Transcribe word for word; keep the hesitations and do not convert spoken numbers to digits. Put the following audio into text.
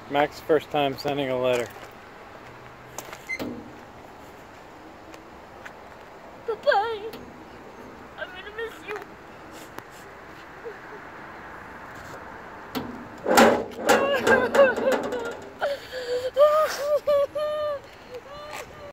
Mac's first time sending a letter. Bye-bye. I'm gonna miss you.